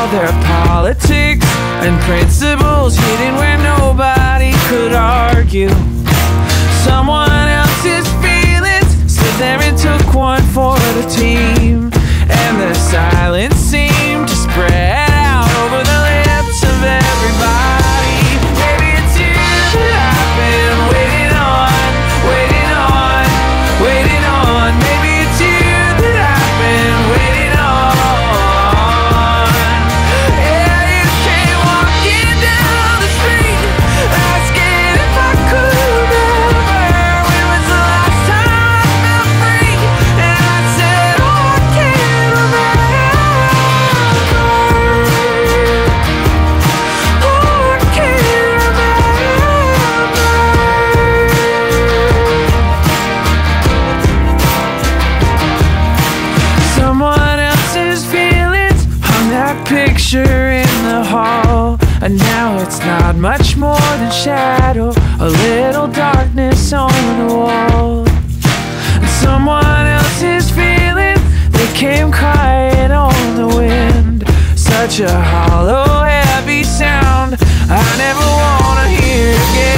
their politics and principles hidden where nobody could argue. Someone else's feelings stood there and took one for the team, and the silence seemed to spread out over the lips of everybody. Maybe it's you that I've been waiting on, waiting on, waiting on. Maybe it's you that I've been waiting on. Yeah, you came walking down the street, asking if I could remember when was the last time I felt free, and I said, oh, I can't remember. Oh, I can't remember. Someone else's feelings hung that picture in the hall, and now it's not much more than shadow, a little darkness on the wall. And someone else's feelings, they came crying on the wind, such a hollow, heavy sound I never wanna hear again.